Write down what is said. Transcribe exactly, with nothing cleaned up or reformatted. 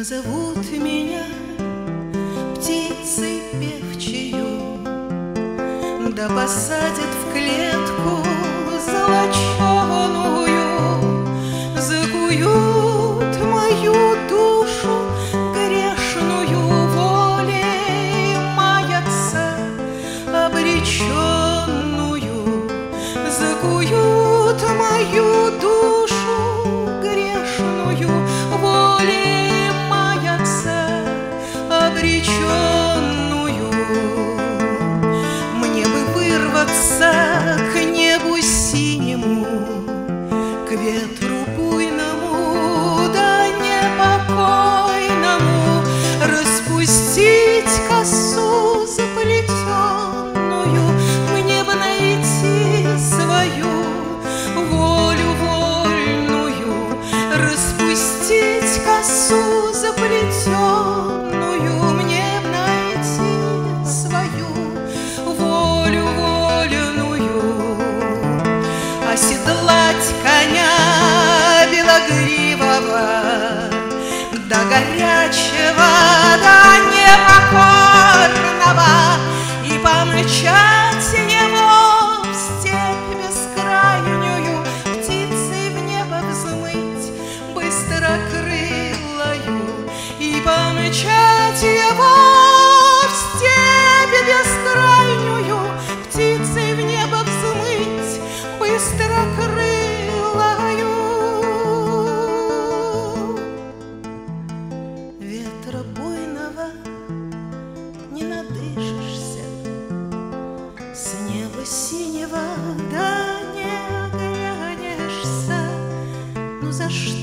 Назовут меня птицей певчею, да посадят в клетку золоченую, закуют мою душу грешную волей маяца обреченную, закуют мою душу грешную волей маяца обреченную. Мне бы вырваться к небу синему, к ветру буйному да непокойному, распустить косу заплетенную, мне бы найти свою волю вольную, распустить косу заплетенную, мне б найти свою волю вольную, оседлать коня белогривого, да горячего, да непокорного, и помчать его в степь бескрайнюю, птицей в небо взмыть быстрокрылою, и помчать его в степь бескрайнюю, птицей в небо взмыть быстрокрылою. Ветра буйного не надышишься, с неба синего да не оглянешься. Ну за что